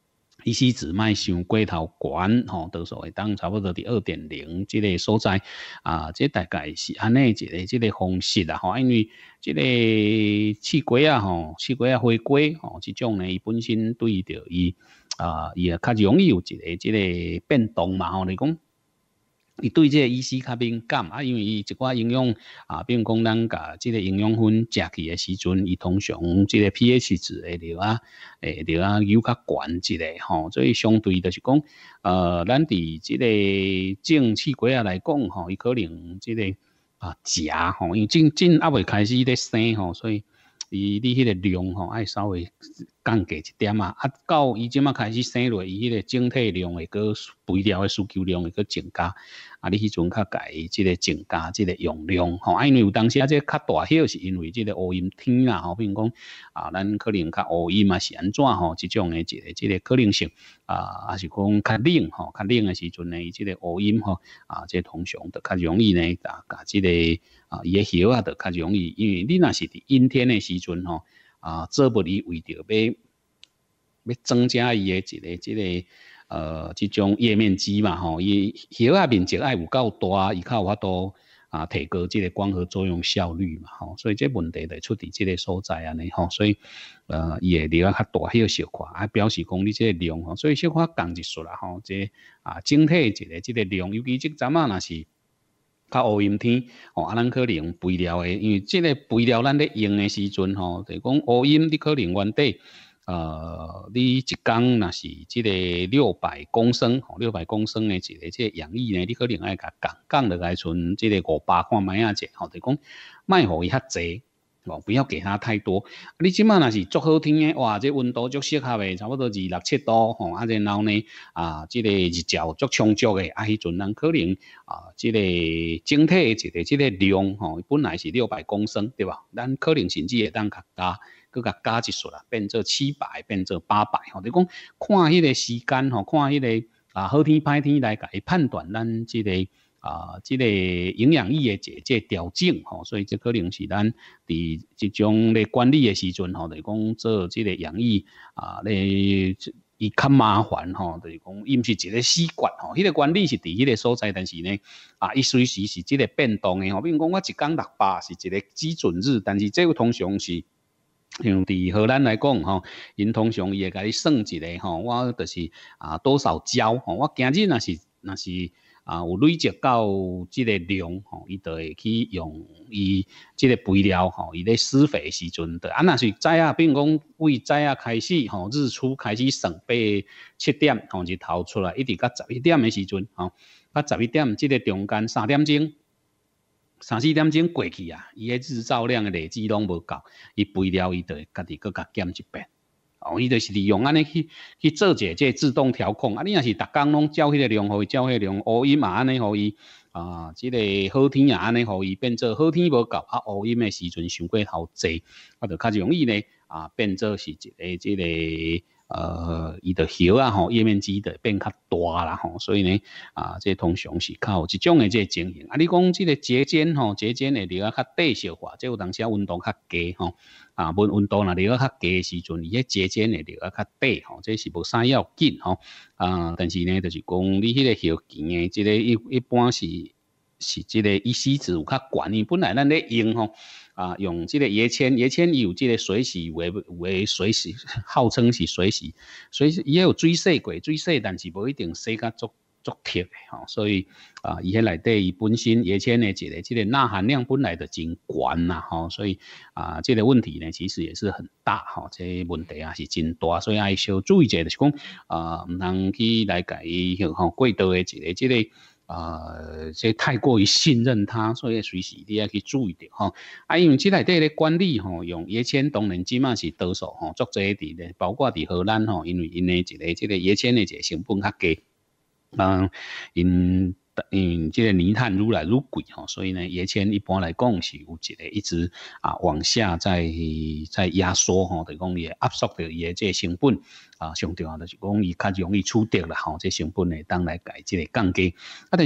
E C 值卖伤过头悬吼，多数会当差不多伫二点零这个所在啊，这大概是安尼一个这个方式啦吼，因为这个刺瓜啊吼，刺瓜啊花瓜吼，这种呢伊本身对着伊啊，伊也较容易有一个这个变动嘛吼，你讲。伊对这个 E C 较敏感啊，因为伊一寡营养啊，比如讲咱甲这个营养分食去的时阵，伊通常这个 pH 值会了啊，会了啊，有较悬一个吼，所以相对就是讲，呃，咱伫这个种刺瓜啊来讲吼，伊可能这个啊食吼，因为种种还未开始咧生吼，所以伊你迄个量吼，爱稍微降低一点啊，啊，到伊即马开始生落，伊迄个整体量会个肥料的需求量会个增加。啊，你迄阵较家己即个增加即个用量吼，啊，因为有当时啊，即较大叶是因为即个乌阴天啦吼，比如讲啊，咱可能较乌阴嘛是安怎吼，即种诶一个即个可能性啊，还是讲较冷吼，较冷诶时阵呢，伊即个乌阴吼啊，即通常就较容易呢，啊，甲即个啊伊诶叶啊，就较容易，因为你若是伫阴天诶时阵吼啊，做不哩为着要要增加伊诶一个即个。呃，这种叶面积嘛，吼，伊叶啊面积爱有够大，伊较有法度啊提高这个光合作用效率嘛，吼，所以这问题就出伫这个所在安尼吼，所以呃，伊会叶啊较大，迄个小块，啊表示讲你这个量吼，所以小块降一束啦，吼，这啊整体一个这个量，尤其这阵啊若是较乌阴天，吼，啊咱可能肥料的，因为这个肥料咱咧用的时阵吼，就是讲乌阴你可能原底。呃，你一缸若是即个六百公升，吼，六百公升的一个即个养液呢，你可能爱甲降降落来存即个五百看卖啊者，吼，就讲卖互伊较济，哦，不要给它太多。你即马若是足好天的，哇，这温度足适合的，差不多二六七度，吼，啊，然后呢，啊，即个日照足充足的，啊，迄阵咱可能啊，即个整体一个即个量，吼，本来是六百公升，对吧？咱可能甚至会当较加。佮甲加一束啦，变做七百，变做八百吼。你讲看迄个时间吼，看迄个啊好天歹天来甲伊判断咱即个啊即个营养液的一个调整吼，所以这可能是咱伫即种咧管理的时阵吼，就是讲做即个养液啊咧。伊较麻烦吼，就是讲伊毋是一个死管吼，迄个管理是伫迄个所在，但是呢，啊，伊随时是即个变动的吼。比如讲我一工六百是一个基准日，但是这个通常是。像伫荷兰来讲吼，因通常伊会甲你算一个吼，我就是啊多少焦吼，我今日若是若是啊有累积到即个量吼，伊就会去用伊即个肥料吼，伊咧施肥时阵的啊，若是早啊，比如讲为早啊开始吼，日出开始算八七点吼日头出来，一直到十一点的时阵吼，到十一点即个中间三点钟。三四点钟过去啊，伊迄日照量的累积拢无够，伊肥料伊就会家己搁甲减一遍。哦，伊就是利用安尼去去做一个这自动调控。啊，你若是逐工拢照迄个量，互伊照迄个量，乌阴嘛安尼互伊啊，即、这个好天啊安尼互伊变做好天无够，啊乌阴的时阵伤过头济，啊就较容易呢啊变做是一个即、这个。呃，伊的叶啊吼，叶面积的变较大啦吼，所以呢，啊，这通常是靠即种的这情形。啊，你讲这个节间吼，节间会流啊较短小化，这有当时温度较低吼，啊，温温度若流啊较低的时阵，伊迄节间会流啊较短吼，这是无啥要紧吼。啊，但是呢，就是讲你迄个叶茎的这个一一般是是这个 E C 值有较悬，因本来咱咧用吼。啊，用这个椰铅，椰铅有这个水洗为为水洗，号称是水洗，所以也有水洗过，水洗，但是无一定洗甲足足铁的吼，所以啊，伊迄内底伊本身椰铅的一个这个钠含量本来就真悬呐吼，所以啊，这个问题呢其实也是很大吼，这个问题啊是真大，所以爱小注意一下，就是讲啊，唔通去来甲伊吼过度的一个这个。啊、呃，这太过于信任他，所以随时你要去注意着吼。啊，因为这内底咧管理吼，用椰铅当然即马是多数吼，足侪伫咧，包括伫荷兰吼，因为因诶一个即个椰铅诶一个成本较低，嗯，因。因这个泥炭愈来愈贵吼，所以呢，椰铅一般来讲是有一个一直啊往下在在压缩吼，就是讲伊压缩着伊的这个成本啊，上重要就是讲伊较容易取得啦吼，这成本呢当来改这个降低啊，但是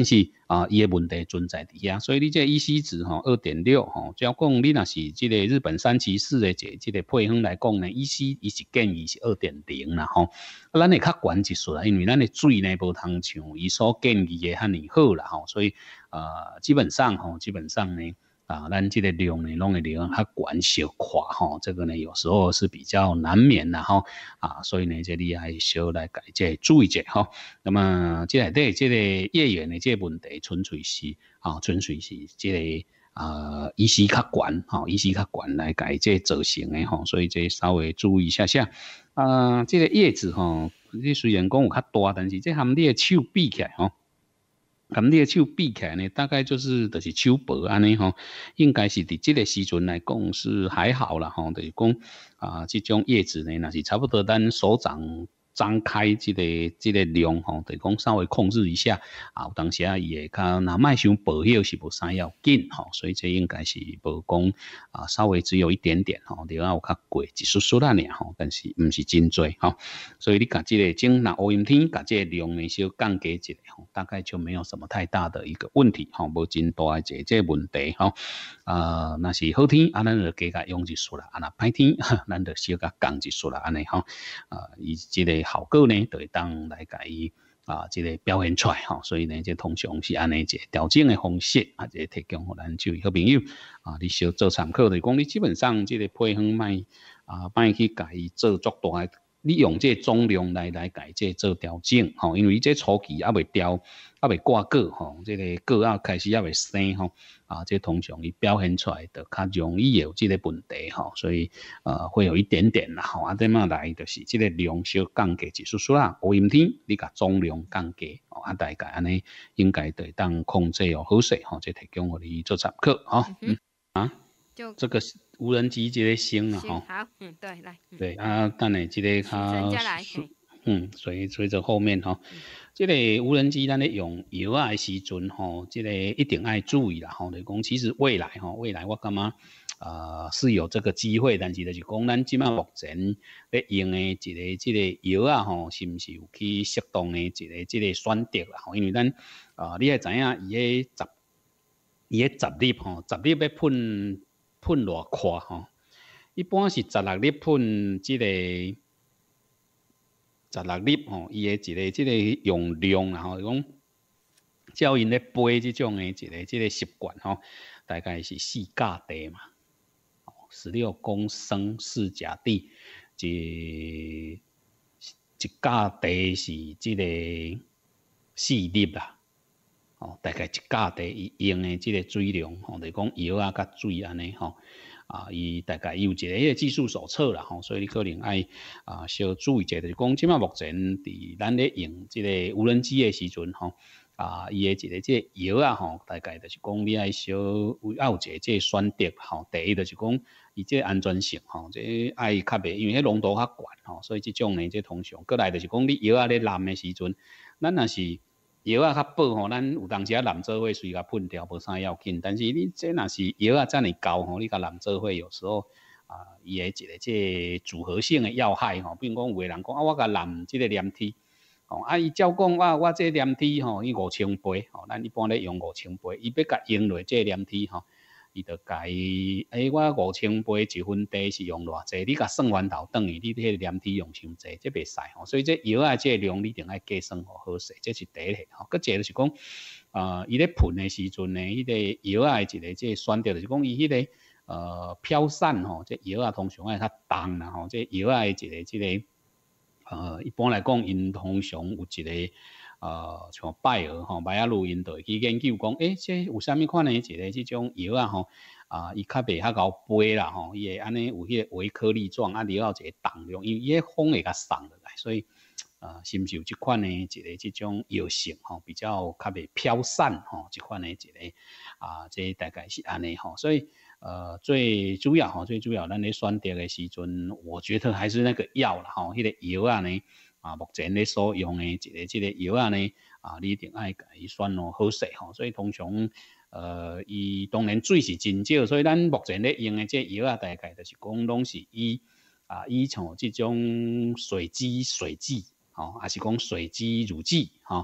啊，伊、呃、的问题存在伫遐，所以你这 E C 值吼二点六吼，只要讲你若是这个日本三骑士的这这个配方来讲呢 ，E C 伊是建议是二点零啦吼，啊，咱会较悬一丝啦，因为咱的水呢无通像伊所建议的遐尼好啦吼，所以呃基本上吼，基本上呢。啊，咱这个量呢，拢会量较悬小块吼，这个呢有时候是比较难免啦吼啊，所以呢，这里还小来改这注意者吼。那么这内底这个叶缘的这个问题，纯粹是啊，纯粹是这个啊，医师较悬吼，医师较悬来改这造成的吼，所以这稍微注意一下下啊，这个叶子吼，你虽然讲有较大，但是这含你的手比起来吼。咁你的手比起来呢，大概就是就是手薄安尼吼，应该是伫这个时阵来讲是还好啦吼，就是讲啊，这种叶子呢，那是差不多咱手掌张开这个这个量吼，就是讲稍微控制一下啊，有当时啊也较那卖伤薄叶是无啥要紧吼，所以这应该是无讲啊，稍微只有一点点吼，另外有较贵一丝丝啦尔吼，但是唔是真多吼，所以你甲这个整那乌阴天，甲这个量呢小降低一下吼，大概就没有什么太大的一个问题吼，无真大的这这问题吼，啊，那是好天啊，咱就加甲用一丝啦，啊那歹天，咱就小甲降一丝啦安尼吼，啊，伊这个。效果呢，就会当来甲伊啊，这个表现出来吼，所以呢，这通常是安尼一个调整的方式，啊，这提供互咱就好朋友啊，你小做参考，就是讲你基本上这个配方卖啊，卖去甲伊做足大的，你用这总量来来甲伊这做调整吼，因为这初期还未调，还未挂果吼，这个果啊开始还未生吼。啊，这通常伊表现出来的较容易有这个问题吼，所以呃会有一点点啦吼，啊，这么来就是这个量小降低一丝丝啦，有阴天你甲总量降低，哦，啊大概安尼应该对当控制哦好势吼，这提供互你做参考吼，嗯啊，就这个无人机这个星啦吼， 好，嗯对，来，嗯、 对啊，等下这个较。嗯，所以随着后面吼，嗯、这个无人机咱咧用药啊的时阵吼，这个一定要注意啦吼。就是讲，其实未来吼，未来我感觉呃是有这个机会，但是就是讲咱即马目前咧用的一个这个药啊吼，是毋是有去适当的一个这个选择啦吼？因为咱啊、呃，你也知影伊个十伊个十粒吼，十粒要喷喷偌快吼？一般是十六粒喷这个。十六粒吼，伊的一个即个用量啦吼，讲照因咧背即种的一个即个习惯吼，大概是四甲地嘛，十六公升四甲地，一一甲地是即个四粒啦，哦，大概一甲地伊用的即个水量吼，就是讲药啊甲水安尼吼。啊，伊大概有一个迄个技术手册啦吼，所以你可能爱啊小注意一下，就是讲即马目前伫咱咧用即个无人机的时阵吼，啊，伊的一个即个药啊吼，大概就是讲你爱小有有一个即个选择吼，第一就是讲伊即个安全性吼，即爱较袂，因为迄浓度较悬吼，所以即种呢，即通常，过来就是讲你药啊咧淋的时阵，咱若是药啊较薄吼，咱有当时啊淋做伙随甲喷掉，无啥要紧。但是你这若是药啊遮尔高吼，你甲淋做伙有时候啊，伊的一个即组合性的要害吼，比如讲有个人讲啊，我甲淋即个黏体，吼啊，伊照讲啊，我这黏体吼，伊五千杯，吼，咱一般咧用五千杯，伊要甲用落这黏体吼。伊就甲伊，诶、欸，我五千杯一分地是用偌济？你甲算完头等于你迄个黏体用伤济，这袂使吼。所以这药啊，这量你一定要计算好好势，这是第一个吼。佮一个就是讲，呃，伊咧喷的时阵呢，迄、那个药啊一个这选择就是讲，伊迄个呃飘散吼，这药啊通常爱较重啦吼。这药啊一个这个呃，一般来讲，因通常有一个。呃，像拜耳吼，拜耳路因就会去研究讲，诶、欸，这有啥物款呢？一个即种药啊吼，啊，伊较袂较高飞啦吼，伊会安尼有迄个微颗粒状，啊，了后一个重量，因为伊个风会较送落来，所以呃，是毋是有即款呢？一个即种药性吼，比较较袂飘散吼，即款呢一个啊，这大概是安尼吼，所以呃，最主要吼，最主要咱咧选择的时阵，我觉得还是那个药啦吼，迄、那个药啊呢。啊，目前咧所用的一个这个药啊呢，啊，你一定爱甲伊选咯好势吼。所以通常，呃，伊当然水是真少，所以咱目前咧用的这药啊，大概就是讲拢是以啊以像这种水基水剂，吼、哦，还是讲水基乳剂，吼、哦，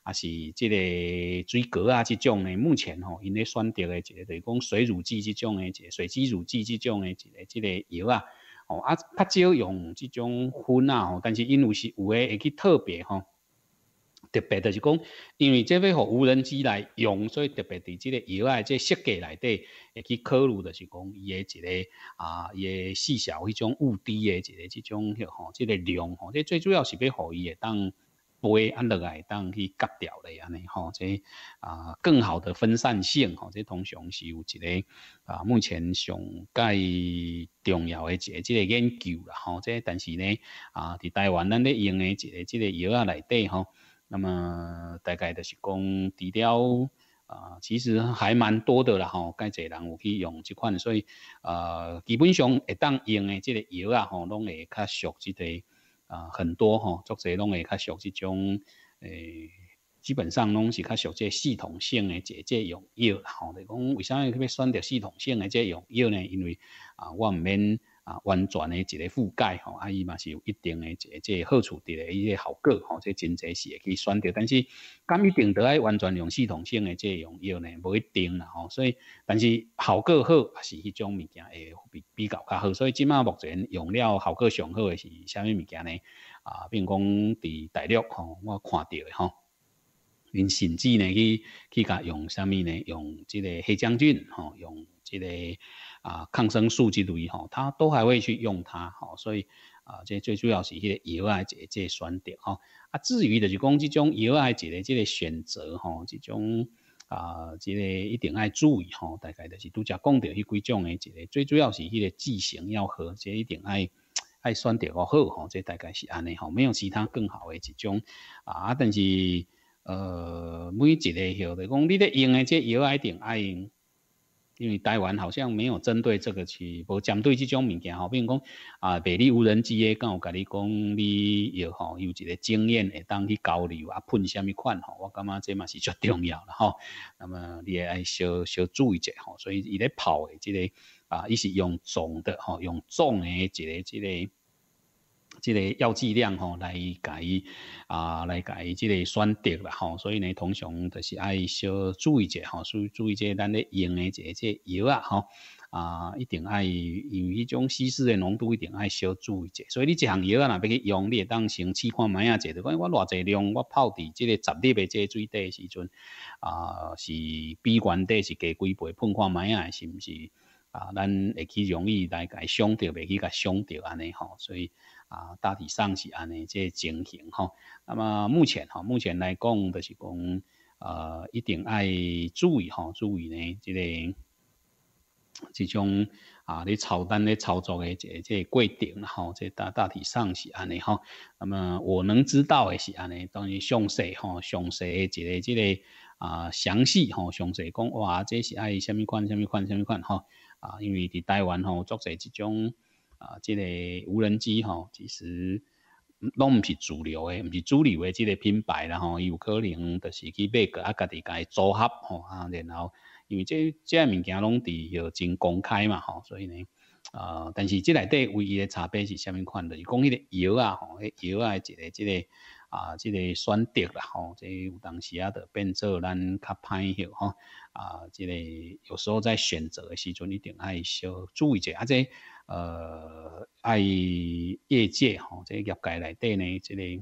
啊是即个水果啊即种呢，目前吼因咧选择的一个就是讲水乳剂即种的一个水基乳剂即种的一个即个药啊，哦啊较少用即种粉啊吼，但是因为是有诶会去特别吼。特别就是讲，因为这要互无人机来用，所以特别伫即个药啊，即设计内底会去考虑，就是讲伊诶一个啊，伊诶细小迄种雾滴诶一个即种吼，即个量吼，这最主要是要互伊会当飞啊落来，当去割掉咧安尼吼，这啊更好的分散性吼，这通常是有一个啊目前上介重要诶一个即个研究啦吼，这但是呢啊，伫台湾咱咧用诶一个即个药啊内底吼。那么大概就是讲，除了啊，其实还蛮多的啦吼，介侪人有去用这款，所以呃，基本上会当用的这个药啊吼，拢会较属这个啊很多吼，足侪拢会较属这种诶，基本上拢是较属这系统性的这这用药啦吼。就讲为啥要选择系统性的这用药呢？因为啊，我毋免。啊，完全的一个覆盖吼，啊，伊嘛是有一定的一个即好处的伊个效果吼，这真侪是会去选择，但是敢一定得爱完全用系统性的这用药呢，无一定啦吼，所以但是效果好也是迄种物件会比比较较好，所以即马目前用了效果上好的是啥物物件呢？啊，比如讲伫大陆吼，我看到的吼。因甚至呢去去甲用啥物呢？用即个黑将军吼，用即个啊抗生素之类吼，他都还会去用它吼，所以啊，这最主要是迄个药啊，这这选择吼。啊，至于就是讲即种药啊，一个即个选择吼，即种啊，即个一定要注意吼，大概就是拄则讲到迄几种诶，一个最主要是迄个剂型要合，这一定爱爱选择好吼，这大概是安尼吼，没有其他更好诶一种啊，但是。呃，每一个药的讲，你咧用的这药一定爱，因为台湾好像没有针对这个去，无针对这种物件吼，比如讲啊，卖你无人机的，敢有甲你讲你药吼有一个经验会当去交流啊，喷什么款吼，我感觉这嘛是最重要啦吼。那么你也爱小小注意者吼，所以伊咧泡的这个啊，伊是用重的吼，用重的一个这个。这个药剂量吼来改啊，来改这个选择啦吼，所以呢，通常就是爱小注意者吼，注注意这咱咧用的这这药啊吼啊，一定爱因为迄种稀释的浓度一定爱小注意者，所以你一项药啊，若要去用，你会当先试看卖啊者，就讲我偌济量，我泡伫这个十粒的这个水底时阵啊，是比原底是加几倍，喷看卖啊，是毋是？啊，咱会去容易来甲伤着，袂去甲伤着安尼吼，所以啊，大体上是安尼这情形吼。那么目前吼，目前来讲就是讲，呃，一定爱注意吼，注意呢，这个这种啊，你操单咧操作的这这过程啦吼，这大大体上是安尼吼。那么我能知道的是安尼，当然详细吼，详细的一个这个啊详细吼，详细讲哇，这是爱什么款、什么款、什么款吼。啊，因为伫台湾吼，做侪即种啊，即、这个无人机吼，其实拢毋是主流诶，毋是主流诶，即个品牌啦吼，伊有可能就是去买个啊，家己家组合吼啊，然后因为这这物件拢伫要真公开嘛吼，所以呢，啊、呃，但是即内底唯一诶差别是啥物款？就是讲迄个药啊吼，迄药啊一个即、这个。啊，即、這个选择啦，吼，这有当时啊，就变做咱较歹hiệu吼。啊，即、這个有时候在选择的时阵，一定爱小注意者，啊，这呃，爱业界吼，这业界内底呢，这个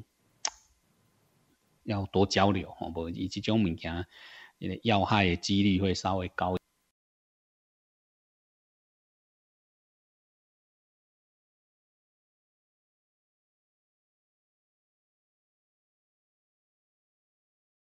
要多交流吼，无伊即种物件，这个要害的几率会稍微高。